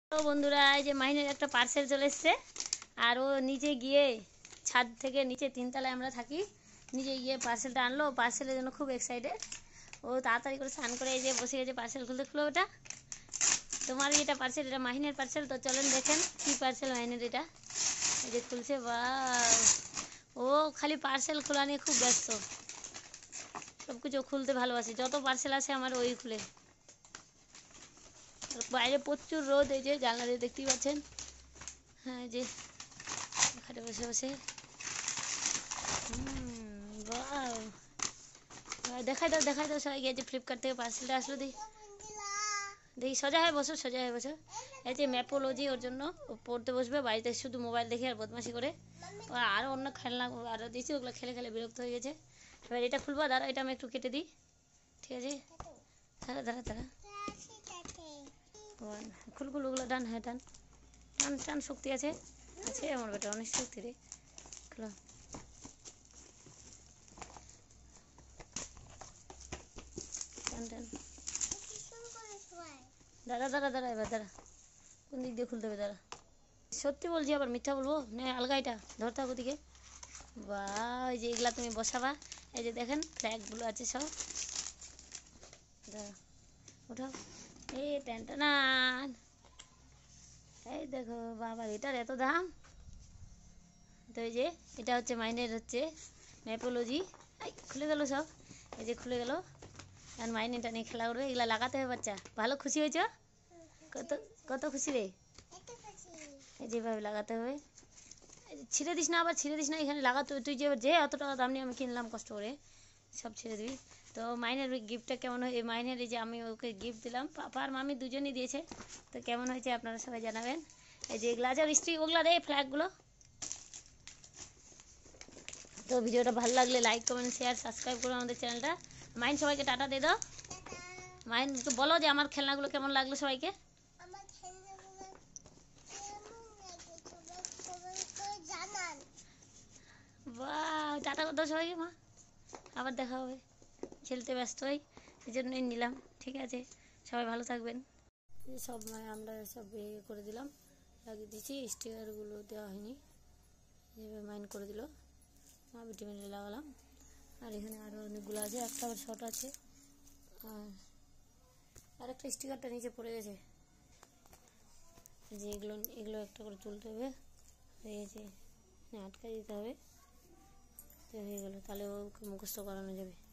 তো বন্ধুরা, এই যে মাহিনের একটা পার্সেল চলে এসছে। আর ও নিচে গিয়ে ছাদ থেকে নিচে তিনতলায় আমরা থাকি, নিচে গিয়ে পার্সেলটা আনলো। পার্সেলের জন্য খুব এক্সাইটেড। ও তাড়াতাড়ি করে স্নান করে এই যে বসে গেছে পার্সেল খুলতে। খুলো ওটা, তোমার এটা পার্সেল, এটা মাহিনের পার্সেল। তো চলেন দেখেন কি পার্সেল মাহিনের। এটা এই যে খুলছে। বা ও খালি পার্সেল খোলা নিয়ে খুব ব্যস্ত, সব কিছু খুলতে ভালোবাসে। যত পার্সেল আসে আমার ওই খুলে। বাইরে প্রচুর রোদ, এই যে জানলা দিয়ে দেখতেই পাচ্ছেন। হ্যাঁ, এই যে খাটে বসে বসে দেখাই দাও সবাইকে। এই যে ফ্লিপকার্ট থেকে পার্সেলটা আসলো। দেখি সোজা হয়ে বসো, সোজা হয়ে বসো। এই যে ম্যাপোলজি, ওর জন্য ও পড়তে বসবে। বাড়িতে শুধু মোবাইল দেখে আর বদমাশি করে। আরও অন্য খেলনা আরও দিয়েছি, ওগুলো খেলে খেলে বিরক্ত হয়ে গেছে। এবার এটা খুলবো। দাঁড়া, এটা আমি একটু কেটে দিই। ঠিক আছে, দাঁড়া খুল ওগুলো টান। হ্যাঁ, টান টান টান, শক্তি আছে আছে আমার বেটা, অনেক শক্তি রে। খুলো। টান টান। দাঁড়া এবার দাঁড়া, কোন দিক দিয়ে খুলতে হবে? দাঁড়া, সত্যি বলছি আবার মিথ্যা বলবো না? আলগা এটা ধরতে হবে ওদিকে। বা ওই যে এগুলা তুমি বসাবা। এই যে দেখেন ফ্ল্যাগগুলো আছে সব। দাঁড়া, ওঠাও। এই টান, এই দেখো বাবা, এটার এত দাম। তো এই যে এটা হচ্ছে মাইনের হচ্ছে ম্যাপোলজি। এই খুলে গেল সব, এই যে খুলে গেল। আর মাইন এটা নিয়ে খেলা করবে। এগুলা লাগাতে হবে বাচ্চা। ভালো খুশি হয়েছ? কত কত খুশি রে। এই যেভাবে লাগাতে হবে। ছিঁড়ে দিস না, আবার ছিঁড়ে দিস না। এখানে লাগাতে হবে। তুই যে অত টাকা দাম নিয়ে আমি কিনলাম কষ্ট করে, সব ছেড়ে দিবি। তো মাইনের গিফটটা কেমন হয়? এই মাইনের এই যে আমি ওকে গিফট দিলাম, পাপা আর মামি দুজনই দিয়েছে। তো কেমন হয়েছে আপনারা সবাই জানাবেন। এই যে এগুলো আছে স্ত্রী, ওগুলো দে ফ্ল্যাগগুলো। তো ভিডিওটা ভালো লাগলে লাইক কমেন্ট শেয়ার সাবস্ক্রাইব করুন আমাদের চ্যানেলটা। মাইন সবাইকে টাটা দিয়ে দাও। মাইন তো বলো যে আমার খেলনাগুলো কেমন লাগলো সবাইকে। বাহ, টাটা করে দাও সবাইকে। মা আবার দেখা হবে। খেলতে ব্যস্ত হই, এই জন্যই নিলাম। ঠিক আছে, সবাই ভালো থাকবেন। সব আমরা সব ইয়ে করে দিলাম, লাগিয়ে দিয়েছি। স্টিকারগুলো দেওয়া হয়নি, যেভাবে মাইন করে দিল। মা ভিটামিনে লাগালাম। আর এখানে আরও অনেকগুলো আছে, একটা আবার শর্ট আছে। আর একটা স্টিকারটা নিচে পড়ে গেছে। যে এগুলো একটা করে তুলতে হবে, এই যে আটকা দিতে হবে। তো হয়ে গেলো, তাহলে ওকে মুখস্থ করানো যাবে।